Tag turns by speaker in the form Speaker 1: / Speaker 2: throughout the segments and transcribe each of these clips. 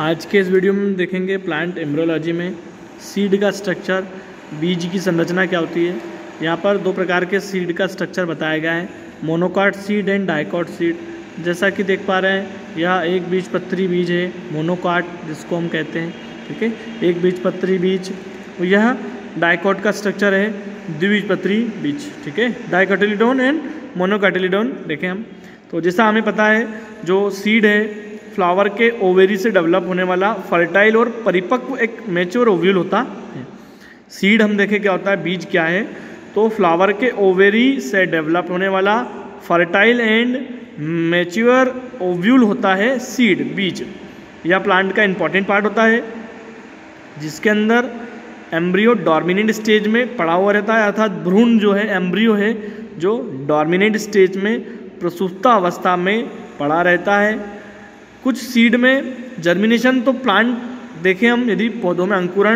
Speaker 1: आज के इस वीडियो में देखेंगे प्लांट एम्ब्रियोलॉजी में सीड का स्ट्रक्चर, बीज की संरचना क्या होती है। यहाँ पर दो प्रकार के सीड का स्ट्रक्चर बताया गया है, monocot seed and dicot seed. जैसा कि देख पा रहे हैं यह एक बीजपत्री बीज है, मोनोकॉट जिसको हम कहते हैं, ठीक है, एक बीजपत्री बीज। यह डाइकॉट का स्ट्रक्चर है, द्विबीजपत्री बीज, ठीक है, डाइकोटिलीडोन एंड मोनोकोटिलीडोन। देखें हम तो जैसा हमें पता है जो सीड है फ्लावर के ओवेरी से डेवलप होने वाला फर्टाइल और परिपक्व एक मैच्योर ओव्यूल होता है। सीड हम देखें क्या होता है, बीज क्या है, तो फ्लावर के ओवेरी से डेवलप होने वाला फर्टाइल एंड मैच्योर ओव्यूल होता है सीड, बीज। यह प्लांट का इंपॉर्टेंट पार्ट होता है जिसके अंदर एम्ब्रियो डोर्मिनेंट स्टेज में पड़ा हुआ रहता है, अर्थात भ्रूण जो है, एम्ब्रियो है जो डोर्मिनेंट स्टेज में प्रसुप्ता अवस्था में पड़ा रहता है। कुछ सीड में जर्मिनेशन, तो प्लांट देखें हम यदि पौधों में अंकुरण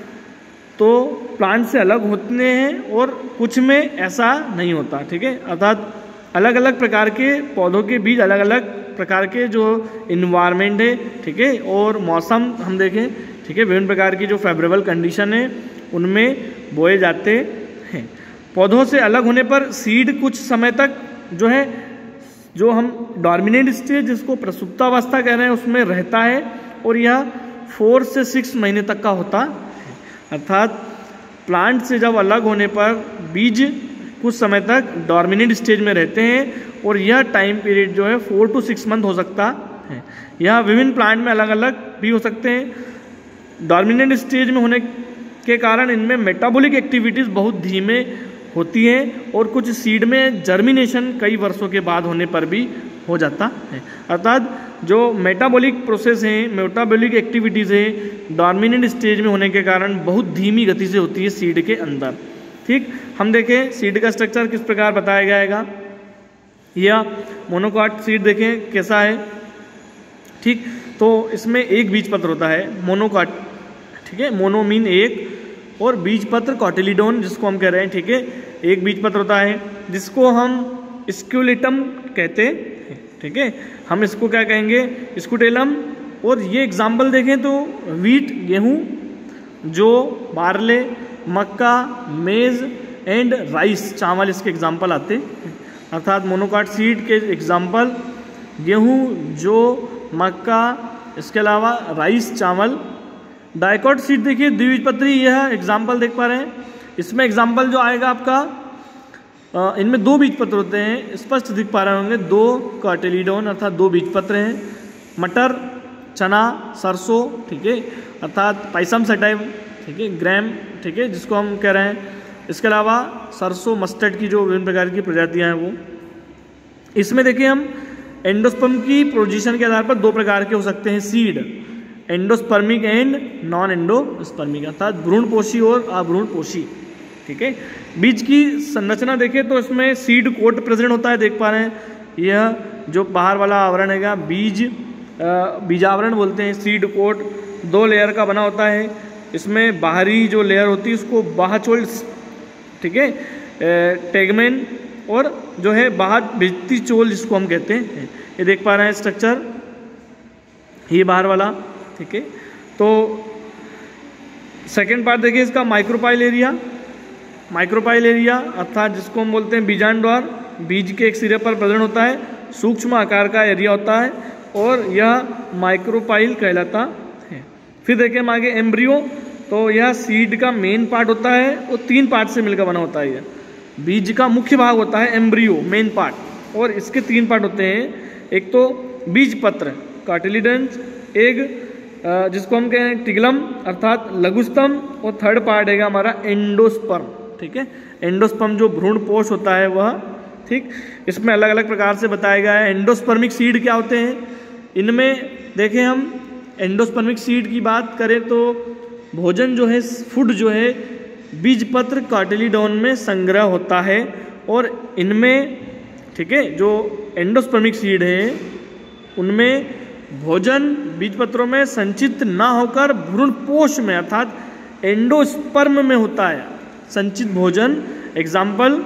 Speaker 1: तो प्लांट से अलग होते हैं और कुछ में ऐसा नहीं होता, ठीक है, अर्थात अलग अलग प्रकार के पौधों के बीज अलग अलग प्रकार के जो इन्वायरमेंट है, ठीक है, और मौसम हम देखें, ठीक है, विभिन्न प्रकार की जो फेवरेबल कंडीशन है उनमें बोए जाते हैं। पौधों से अलग होने पर सीड कुछ समय तक जो है, जो हम डोर्मिनेंट स्टेज जिसको प्रसुप्तावस्था कह रहे हैं उसमें रहता है, और यह 4 से 6 महीने तक का होता है। अर्थात प्लांट से जब अलग होने पर बीज कुछ समय तक डोर्मिनेंट स्टेज में रहते हैं, और यह टाइम पीरियड जो है 4 to 6 मंथ हो सकता है। यह विभिन्न प्लांट में अलग अलग भी हो सकते हैं। डोर्मिनेंट स्टेज में होने के कारण इनमें मेटाबॉलिक एक्टिविटीज़ बहुत धीमे होती है, और कुछ सीड में जर्मिनेशन कई वर्षों के बाद होने पर भी हो जाता है। अर्थात जो मेटाबॉलिक प्रोसेस है, मेटाबॉलिक एक्टिविटीज़ है, डोर्मिनेंट स्टेज में होने के कारण बहुत धीमी गति से होती है सीड के अंदर। ठीक, हम देखें सीड का स्ट्रक्चर किस प्रकार बताया जाएगा। यह मोनोकॉट सीड देखें कैसा है, ठीक, तो इसमें एक बीजपत्र होता है, मोनोकॉट, ठीक है, मोनो मीन एक, और बीजपत्र कोटिलीडोन जिसको हम कह रहे हैं, ठीक है, एक बीजपत्र होता है जिसको हम स्क्यूलेटम कहते हैं, ठीक है, हम इसको क्या कहेंगे, स्कूटेलम। और ये एग्जाम्पल देखें तो वीट गेहूं, जो बार्ले, मक्का, मेज एंड राइस चावल इसके एग्जाम्पल आते हैं। अर्थात मोनोकॉट सीड के एग्जाम्पल गेहूं, जो, मक्का, इसके अलावा राइस चावल। डाइकॉट सीड देखिए द्विबीजपत्री, यह एग्जाम्पल देख पा रहे हैं, इसमें एग्जाम्पल जो आएगा आपका, इनमें 2 बीजपत्र होते हैं, स्पष्ट दिख पा रहे होंगे, 2 कोटिलीडोन अर्थात 2 बीजपत्र हैं। मटर, चना, सरसों, ठीक है, अर्थात पाइसम सटाइव, ठीक है, ग्रैम, ठीक है, जिसको हम कह रहे हैं। इसके अलावा सरसों, मस्टर्ड की जो विभिन्न प्रकार की प्रजातियां हैं वो। इसमें देखिए हम एंडोस्पर्म की पोजीशन के आधार पर 2 प्रकार के हो सकते हैं seed, endospermic and non endospermic, अर्थात भ्रूणपोषी और अभ्रूणपोषी, ठीक है। बीज की संरचना देखें तो इसमें सीड कोट प्रेजेंट होता है, देख पा रहे हैं, यह जो बाहर वाला आवरण है बीजावरण बोलते हैं, सीड कोट 2 लेयर का बना होता है। इसमें बाहरी जो लेयर होती है उसको बाहचोल, ठीक है, टेगमेन, और जो है बाहर भित्ति चोल जिसको हम कहते हैं, ये देख पा रहे हैं स्ट्रक्चर, ये बाहर वाला, ठीक है। तो सेकेंड पार्ट देखिए इसका माइक्रोपाइल एरिया, माइक्रोपाइल एरिया अर्थात जिसको हम बोलते हैं बीजांडवार, बीज के एक सिरे पर प्रेजेंट होता है, सूक्ष्म आकार का एरिया होता है, और यह माइक्रोपाइल कहलाता है। फिर देखें हम आगे एम्ब्रियो, तो यह सीड का मेन पार्ट होता है और 3 पार्ट से मिलकर बना होता है। यह बीज का मुख्य भाग होता है एम्ब्रियो, मेन पार्ट, और इसके 3 पार्ट होते हैं। एक तो बीजपत्र कार्टिलिडेंस, एक जिसको हम कहें टिगलम अर्थात लघुस्तम, और थर्ड पार्ट है हमारा एंडोस्पर्म, ठीक है, एंडोस्पर्म जो भ्रूणपोष होता है वह, ठीक। इसमें अलग अलग प्रकार से बताया गया है। एंडोस्पर्मिक सीड क्या होते हैं, इनमें देखें हम एंडोस्पर्मिक सीड की बात करें तो भोजन जो है, फूड जो है, बीजपत्र कार्टिलीडोन में संग्रह होता है, और इनमें, ठीक है, जो एंडोस्पर्मिक सीड है उनमें भोजन बीजपत्रों में संचित ना होकर भ्रूणपोष में अर्थात एंडोस्पर्म में होता है संचित भोजन। एग्जाम्पल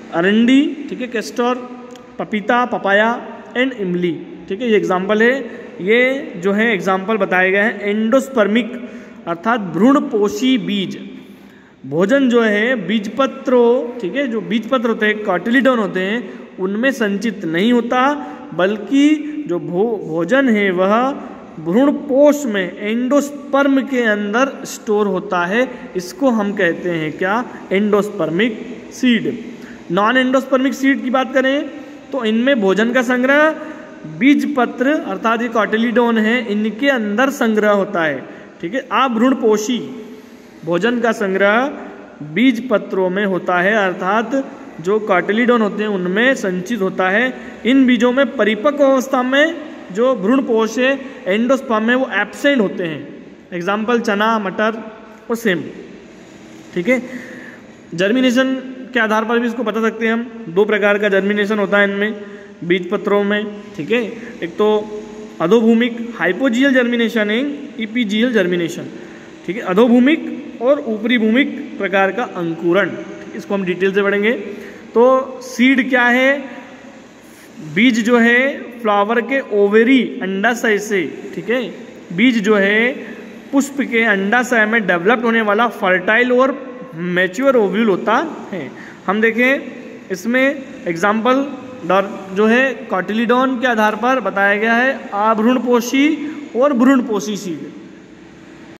Speaker 1: अरंडी, ठीक है, कैस्टर, पपीता, पपाया एंड इमली, ठीक है, ये एग्जाम्पल है ये जो है एग्जाम्पल बताए गए हैं एंडोस्पर्मिक अर्थात भ्रूणपोषी बीज। भोजन जो है बीजपत्रों, ठीक है, जो बीजपत्र होते हैं कॉटिलीडोन होते हैं उनमें संचित नहीं होता, बल्कि जो भोजन है वह भ्रूणपोष में एंडोस्पर्म के अंदर स्टोर होता है। इसको हम कहते हैं क्या? Endospermic seed. Non endospermic seed की बात करें तो इनमें भोजन का संग्रह बीजपत्र अर्थात ये कॉटिलीडोन है इनके अंदर संग्रह होता है, ठीक है। अभ्रूणपोषी भोजन का संग्रह बीज पत्रों में होता है अर्थात जो कॉटिलीडोन होते हैं उनमें संचित होता है। इन बीजों में परिपक्व अवस्था में जो भ्रूणपोष है एंडोस्पर्म में वो एब्सेंट होते हैं। एग्जाम्पल चना, मटर और सेम, ठीक है। जर्मिनेशन के आधार पर भी इसको बता सकते हैं हम। दो प्रकार का जर्मिनेशन होता है इनमें बीज पत्रों में, ठीक है। एक तो अधोभूमिक हाइपोजियल जर्मिनेशन है, इपीजियल जर्मिनेशन, ठीक है। अधोभूमिक और ऊपरी भूमिक प्रकार का अंकुरण, इसको हम डिटेल से पढ़ेंगे। तो सीड क्या है? बीज जो है फ्लावर के ओवेरी अंडाशय से, ठीक है, बीज जो है पुष्प के अंडाशय में डेवलप्ड होने वाला फर्टाइल और मैच्योर ओव्यूल होता है। हम देखें इसमें एग्जाम्पल जो है कॉटिलीडोन के आधार पर बताया गया है अभ्रूणपोषी और भ्रूणपोषी सीड।